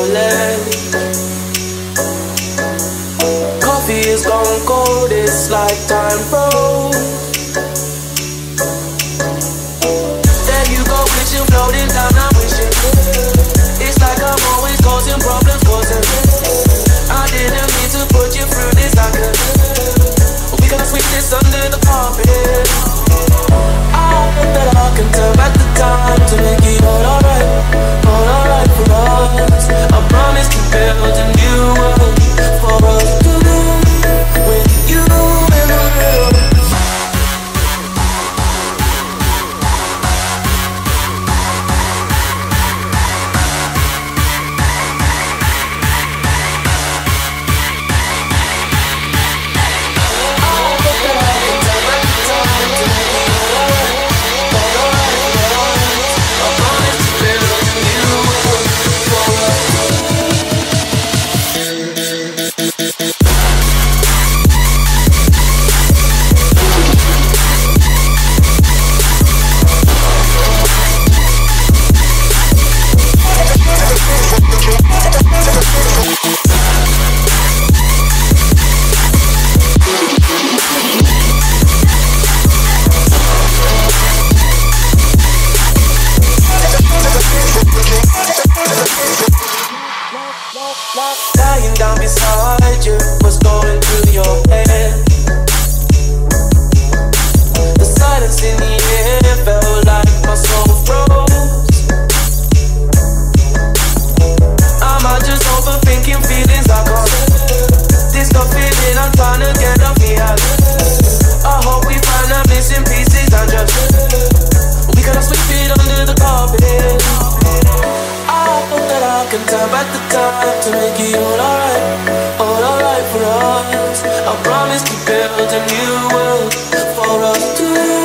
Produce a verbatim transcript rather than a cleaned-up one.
Wonderland. Coffee is gone cold, it's like time froze. There you go, wishing, floating down, I'm wishing. It's like I'm always causing problems, causing. I didn't mean to put you through this, I could. We gotta sweep this under the carpet. I hope that I can turn back the time to make it all alright, all alright for us. I promise to build a new world for us to do with you in the middle. Lying down beside you, what's going through your head? The silence in the air felt like my soul froze. Am I just overthinking feelings I can't? This the feeling I'm trying to get off me out. I hope we find the missing pieces and just we gotta sweep it under the carpet. I hope that I can turn back the time to make it all alright, all alright for us. I promise to build a new world for us to